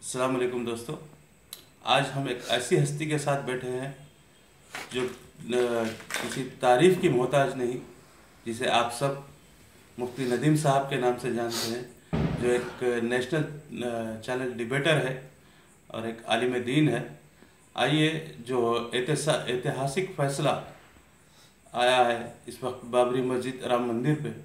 अस्सलाम वालेकुम दोस्तों। आज हम एक ऐसी हस्ती के साथ बैठे हैं जो किसी तारीफ़ की मोहताज नहीं, जिसे आप सब मुफ्ती नदीम साहब के नाम से जानते हैं, जो एक नेशनल चैनल डिबेटर है और एक आलिम दीन है। आइए, जो ऐतिहासिक फ़ैसला आया है इस वक्त बाबरी मस्जिद राम मंदिर पे,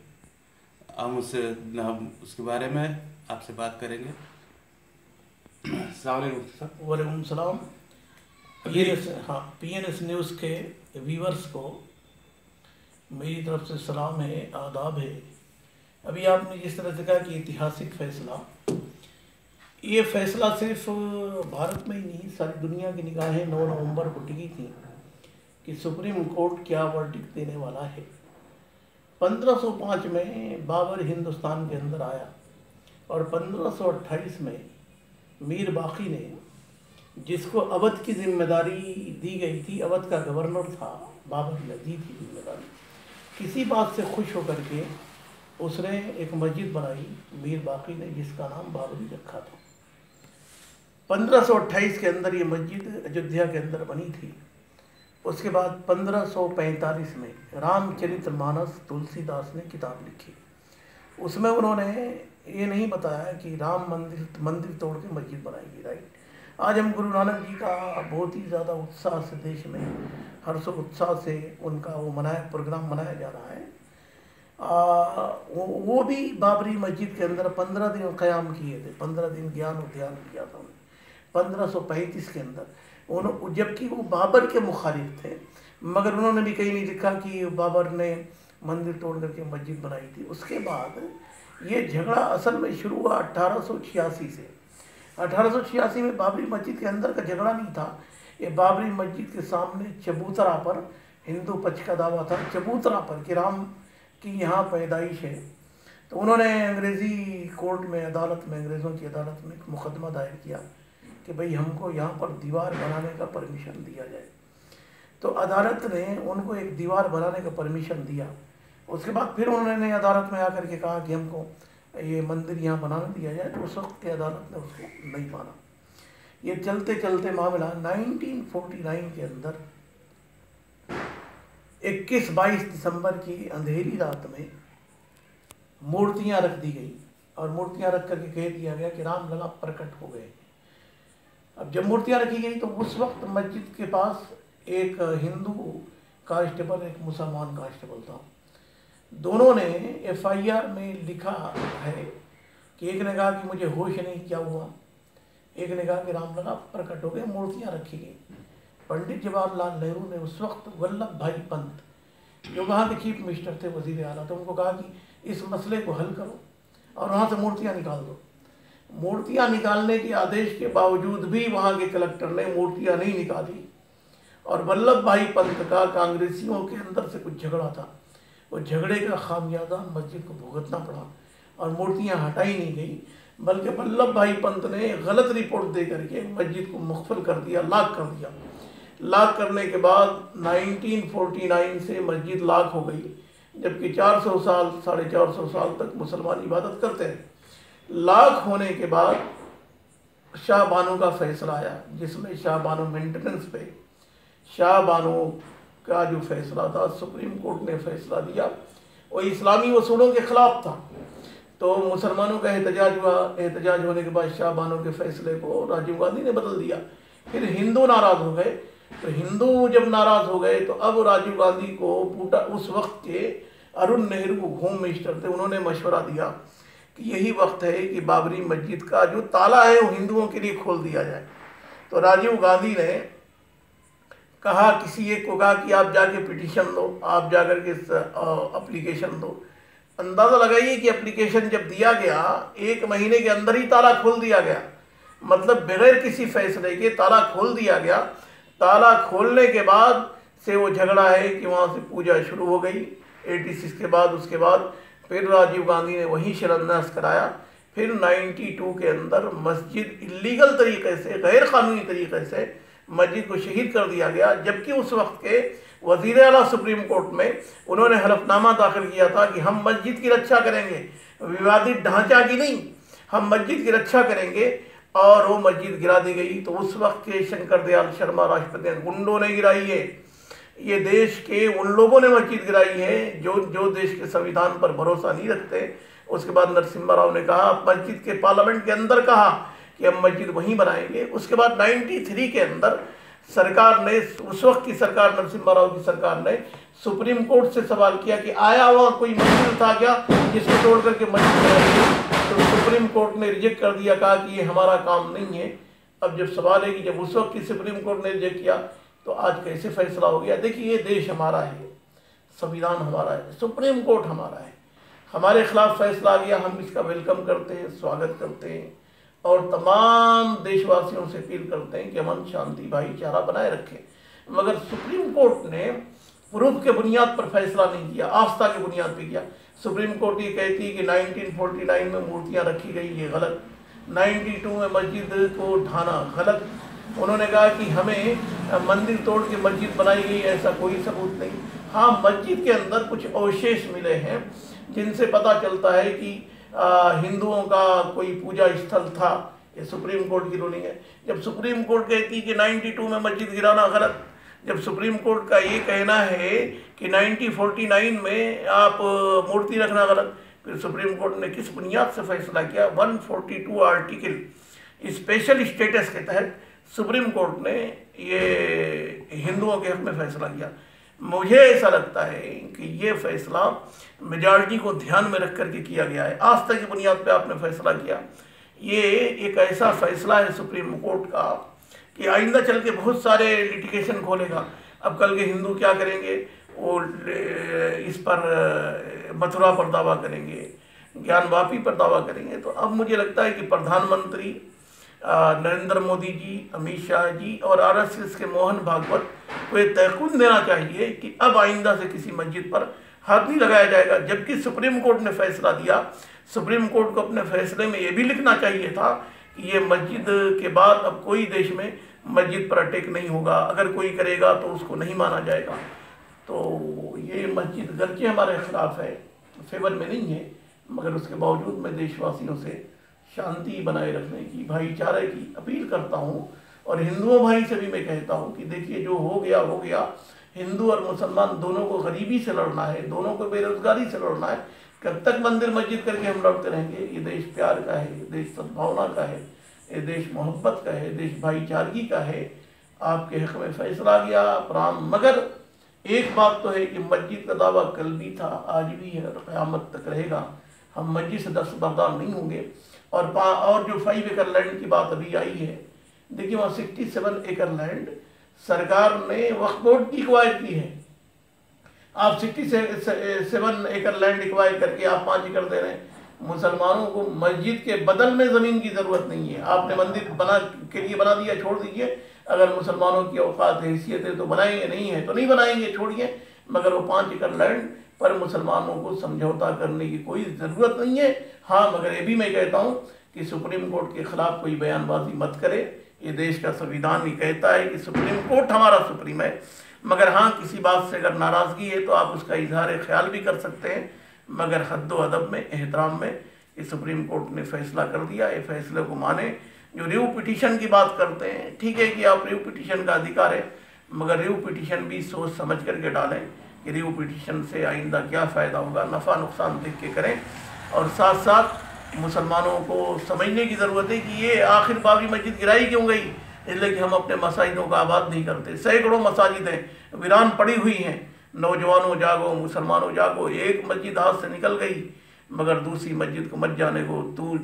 हम उसके बारे में आपसे बात करेंगे। अस्सलाम वालेकुम साहब। वालेकुम सलाम। अभी पीएनएस न्यूज़ के व्यूवर्स को मेरी तरफ से सलाम है, आदाब है। अभी आपने जिस तरह से कहा कि ऐतिहासिक फैसला, ये फैसला सिर्फ भारत में ही नहीं, सारी दुनिया की निगाहें 9 नवंबर को टिकी थी कि सुप्रीम कोर्ट क्या वर्डिक्ट देने वाला है। 1505 में बाबर हिंदुस्तान के अंदर आया और 1528 में मीर बाकी ने, जिसको अवध की जिम्मेदारी दी गई थी, अवध का गवर्नर था, बाबर ने दी थी जिम्मेदारी, किसी बात से खुश होकर के उसने एक मस्जिद बनाई मीर बाकी ने, जिसका नाम बाबरी रखा था। 1528 के अंदर ये मस्जिद अयोध्या के अंदर बनी थी। उसके बाद 1545 में रामचरितमानस तुलसीदास ने किताब लिखी। उसमें उन्होंने ये नहीं बताया कि राम मंदिर तोड़ के मस्जिद बनाएगी। राइट, आज हम गुरु नानक जी का बहुत ही ज़्यादा उत्साह से देश में हर्षोत्साह से उनका प्रोग्राम मनाया जा रहा है। वो भी बाबरी मस्जिद के अंदर 15 दिन क़याम किए थे, 15 दिन ज्ञान और ध्यान किया था उन्होंने 1535 के अंदर। जबकि वो बाबर के मुखालिफ थे, मगर उन्होंने भी कहीं नहीं लिखा कि बाबर ने मंदिर तोड़ करके मस्जिद बनाई थी। उसके बाद ये झगड़ा असल में शुरू हुआ 1886 से। 1886 में बाबरी मस्जिद के अंदर का झगड़ा नहीं था, ये बाबरी मस्जिद के सामने चबूतरा पर हिंदू पक्ष का दावा था, चबूतरा पर कि राम की यहाँ पैदाइश है। तो उन्होंने अंग्रेज़ी कोर्ट में, अदालत में, अंग्रेज़ों की अदालत में एक मुकदमा दायर किया कि भाई हमको यहाँ पर दीवार बनाने का परमिशन दिया जाए। तो अदालत ने उनको एक दीवार बनाने का परमिशन दिया। उसके बाद फिर उन्होंने अदालत में आकर के कहा कि हमको ये मंदिर यहाँ बनाने दिया जाए, तो उस वक्त की अदालत ने उसको नहीं माना। ये चलते चलते मामला 1949 के अंदर 21-22 दिसंबर की अंधेरी रात में मूर्तियाँ रख दी गई और मूर्तियाँ रख करके कह दिया गया कि रामलला प्रकट हो गए। अब जब मूर्तियाँ रखी गई तो उस वक्त मस्जिद के पास एक हिंदू कांस्टेबल, एक मुसलमान कांस्टेबल था। दोनों ने एफआईआर में लिखा है कि एक ने कहा कि मुझे होश नहीं, क्या हुआ। एक ने कहा कि रामलला प्रकट हो गए, मूर्तियाँ रखी गई। पंडित जवाहरलाल नेहरू ने उस वक्त वल्लभ भाई पंत, जो वहाँ के चीफ मिनिस्टर थे, वजीर आला थे, उनको कहा कि इस मसले को हल करो और वहाँ से मूर्तियाँ निकाल दो। मूर्तियाँ निकालने के आदेश के बावजूद भी वहाँ के कलेक्टर ने मूर्तियाँ नहीं निकाली और वल्लभ भाई पंत का कांग्रेसियों के अंदर से कुछ झगड़ा था। वो झगड़े का खामियाजा मस्जिद को भुगतना पड़ा और मूर्तियाँ हटाई नहीं गई, बल्कि वल्लभ भाई पंत ने गलत रिपोर्ट दे करके मस्जिद को मुख्फल कर दिया, लाक कर दिया। लाक करने के बाद 1949 से मस्जिद लाक हो गई, जबकि 400 साल, 450 साल तक मुसलमान इबादत करते हैं। लाक होने के बाद शाह बानो का फैसला आया, जिसमें शाह बानो मेंटेनेंस पे शाह बानो का जो फैसला था, सुप्रीम कोर्ट ने फैसला दिया, वो इस्लामी उसूलों के ख़िलाफ़ था। तो मुसलमानों का एहतजाज हुआ। एहतजाज होने के बाद शाह बानो के फैसले को राजीव गांधी ने बदल दिया। फिर हिंदू नाराज़ हो गए। तो हिंदू जब नाराज़ हो गए तो अब राजीव गांधी को उस वक्त के अरुण नेहरू होम मिनिस्टर थे, उन्होंने मशवरा दिया कि यही वक्त है कि बाबरी मस्जिद का जो ताला है वो हिंदुओं के लिए खोल दिया जाए। तो राजीव गांधी ने कहा, किसी एक को कहा कि आप जाके पिटीशन दो, आप जाकर के एप्लीकेशन दो। अंदाज़ा लगाइए कि एप्लीकेशन जब दिया गया 1 महीने के अंदर ही ताला खोल दिया गया, मतलब बगैर किसी फैसले के ताला खोल दिया गया। ताला खोलने के बाद से वो झगड़ा है कि वहाँ से पूजा शुरू हो गई 86 के बाद। उसके बाद फिर राजीव गांधी ने वहीं शिलान्यास कराया। फिर 92 के अंदर मस्जिद इलीगल तरीके से, गैर कानूनी तरीके से मस्जिद को शहीद कर दिया गया, जबकि उस वक्त के वज़ीर आला सुप्रीम कोर्ट में उन्होंने हलफनामा दाखिल किया था कि हम मस्जिद की रक्षा करेंगे, विवादित ढांचा की नहीं, हम मस्जिद की रक्षा करेंगे। और वो मस्जिद गिरा दी गई। तो उस वक्त के शंकर दयाल शर्मा राष्ट्रपति, गुंडों ने गिराई है, ये देश के उन लोगों ने मस्जिद गिराई है जो देश के संविधान पर भरोसा नहीं रखते। उसके बाद नरसिम्हा राव ने कहा, मस्जिद के पार्लियामेंट के अंदर कहा कि हम मस्जिद वहीं बनाएंगे। उसके बाद 93 के अंदर सरकार ने, उस वक्त की सरकार, नरसिम्हा राव की सरकार ने सुप्रीम कोर्ट से सवाल किया कि आया हुआ कोई मस्जिद था क्या जिसको तोड़ करके मस्जिद बनाएंगे। तो सुप्रीम कोर्ट ने रिजेक्ट कर दिया, कहा कि ये हमारा काम नहीं है। अब जब सवाल है कि जब उस वक्त की सुप्रीम कोर्ट ने रिजेक्ट किया तो आज कैसे फैसला हो गया। देखिए, ये देश हमारा है, संविधान हमारा है, सुप्रीम कोर्ट हमारा है, हमारे खिलाफ फैसला आ गया, हम इसका वेलकम करते हैं, स्वागत करते हैं और तमाम देशवासियों से अपील करते हैं कि अमन शांति भाईचारा बनाए रखें। मगर सुप्रीम कोर्ट ने प्रूफ के बुनियाद पर फैसला नहीं किया, आस्था के बुनियाद पर किया। सुप्रीम कोर्ट ये कहती है कि 1949 में मूर्तियां रखी गई, ये गलत। 92 में मस्जिद को ढाना, गलत। उन्होंने कहा कि हमें मंदिर तोड़ के मस्जिद बनाई गई, ऐसा कोई सबूत नहीं। हाँ, मस्जिद के अंदर कुछ अवशेष मिले हैं जिनसे पता चलता है कि हिंदुओं का कोई पूजा स्थल था। ये सुप्रीम कोर्ट की रूलिंग है। जब सुप्रीम कोर्ट कहती कि 92 में मस्जिद गिराना गलत, जब सुप्रीम कोर्ट का ये कहना है कि 1949 में आप मूर्ति रखना गलत, फिर सुप्रीम कोर्ट ने किस बुनियाद से फैसला किया। 142 आर्टिकल स्पेशल स्टेटस के तहत सुप्रीम कोर्ट ने ये हिंदुओं के हक में फैसला किया। मुझे ऐसा लगता है कि ये फैसला मेजॉरिटी को ध्यान में रख करके किया गया है, आस्था की बुनियाद पे आपने फैसला किया। ये एक ऐसा फैसला है सुप्रीम कोर्ट का कि आइंदा चल के बहुत सारे लिटिगेशन खोलेगा। अब कल के हिंदू क्या करेंगे, वो इस पर मथुरा पर दावा करेंगे, ज्ञानवापी पर दावा करेंगे। तो अब मुझे लगता है कि प्रधानमंत्री नरेंद्र मोदी जी, अमित शाह जी और आरएसएस के मोहन भागवत को ये तयक़ुन देना चाहिए कि अब आइंदा से किसी मस्जिद पर हाथ नहीं लगाया जाएगा। जबकि सुप्रीम कोर्ट ने फैसला दिया, सुप्रीम कोर्ट को अपने फैसले में ये भी लिखना चाहिए था कि ये मस्जिद के बाद अब कोई देश में मस्जिद पर अटैक नहीं होगा, अगर कोई करेगा तो उसको नहीं माना जाएगा। तो ये मस्जिद गर्चे हमारे खिलाफ है, फेवर में नहीं है, मगर उसके बावजूद मैं देशवासियों से शांति बनाए रखने की, भाईचारे की अपील करता हूँ। और हिंदुओं भाई से भी मैं कहता हूँ कि देखिए, जो हो गया हो गया। हिंदू और मुसलमान दोनों को गरीबी से लड़ना है, दोनों को बेरोजगारी से लड़ना है। कब तक मंदिर मस्जिद करके हम लड़ते रहेंगे। ये देश प्यार का है, ये देश सद्भावना का है, ये देश मोहब्बत का है, देश भाईचारगी का है। आपके हक में फैसला गया राम। मगर एक बात तो है कि मस्जिद का दावा कल भी था, आज भी है और क़यामत तक रहेगा। हम मस्जिद से दस्तबरदार नहीं होंगे। और जो 5 एकड़ लैंड की बात अभी आई है, देखिए वहाँ 67 एकड़ लैंड सरकार ने वक्फ बोर्ड की एक्वायर की है। आप 67 एकड़ लैंड एक्वायर करके आप 5 एकड़ दे रहे हैं। मुसलमानों को मस्जिद के बदल में ज़मीन की ज़रूरत नहीं है। आपने मंदिर के लिए बना दिया, छोड़ दीजिए। अगर मुसलमानों की औकात हैसियत है तो बनाएंगे, नहीं है तो नहीं बनाएंगे, छोड़िए। मगर वो 5 एकड़ लैंड पर मुसलमानों को समझौता करने की कोई ज़रूरत नहीं है। हाँ, मगर ये भी मैं कहता हूँ कि सुप्रीम कोर्ट के खिलाफ कोई बयानबाजी मत करे। ये देश का संविधान भी कहता है कि सुप्रीम कोर्ट हमारा सुप्रीम है। मगर हाँ, किसी बात से अगर नाराज़गी है तो आप उसका इजहार ख्याल भी कर सकते हैं, मगर हद्दो अदब में, एहतराम में। ये सुप्रीम कोर्ट ने फैसला कर दिया, ये फैसले को माने। जो रिव्यू पिटीशन की बात करते हैं, ठीक है कि आप रिव्यू पिटीशन का अधिकार है, मगर रिव्यू पिटीशन भी सोच समझ करके डालें कि रिव्यू पिटीशन से आइंदा क्या फ़ायदा होगा, नफ़ा नुकसान देख के करें। और साथ साथ मुसलमानों को समझने की ज़रूरत है कि ये आखिर बाबरी मस्जिद गिराई क्यों गई, इसलिए कि हम अपने मसाजिदों का आबाद नहीं करते। सैकड़ों मसाजिदें वीरान पड़ी हुई हैं। नौजवानों जागो, मुसलमानों जागो। एक मस्जिद हाथ से निकल गई, मगर दूसरी मस्जिद को मत जाने को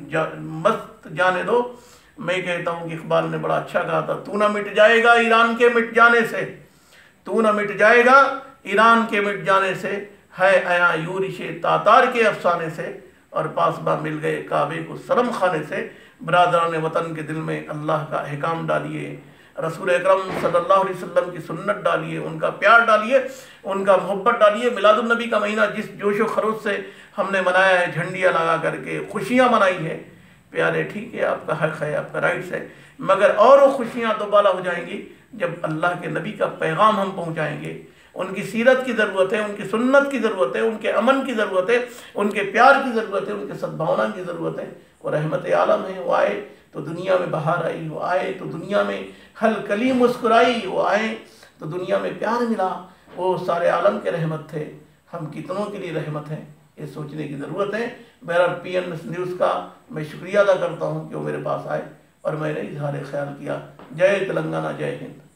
मत जाने दो। मैं कहता हूँ कि इकबाल ने बड़ा अच्छा कहा था, तू ना मिट जाएगा ईरान के मिट जाने से, तू ना मिट जाएगा ईरान के मिट जाने से, है आया यूरिशे तातार के अफसाने से, और पासबा मिल गए काबे को शर्म खाने से। बरादरान वतन के दिल में अल्लाह का अहकाम डालिए, रसूल अकरम सल्लल्लाहु अलैहि वसल्लम की सुन्नत डालिए, उनका प्यार डालिए, उनका मोहब्बत डालिए। मिलादुन नबी का महीना जिस जोश व खरोश से हमने मनाया है, झंडियाँ लगा करके खुशियाँ मनाई है, प्यारे, ठीक है, आपका हक है, आपका राइट्स है, मगर और वो खुशियाँ दोबारा हो जाएंगी जब अल्लाह के नबी का पैगाम हम पहुँचाएँगे। उनकी सीरत की ज़रूरत है, उनकी सुन्नत की ज़रूरत है, उनके अमन की ज़रूरत है, उनके प्यार की ज़रूरत है, उनके सद्भावना की ज़रूरत है। वो रहमत आलम है, वो आए तो दुनिया में बहार आई, वो आए तो दुनिया में हलकली मुस्कुराई, वो आए तो दुनिया में प्यार मिला। वो सारे आलम के रहमत थे, हम कितनों के लिए रहमत हैं, ये सोचने की ज़रूरत है। बहरहाल PN न्यूज़ का मैं शुक्रिया अदा करता हूँ कि वो मेरे पास आए और मैंने इजहार ख्याल किया। जय तेलंगाना, जय हिंद।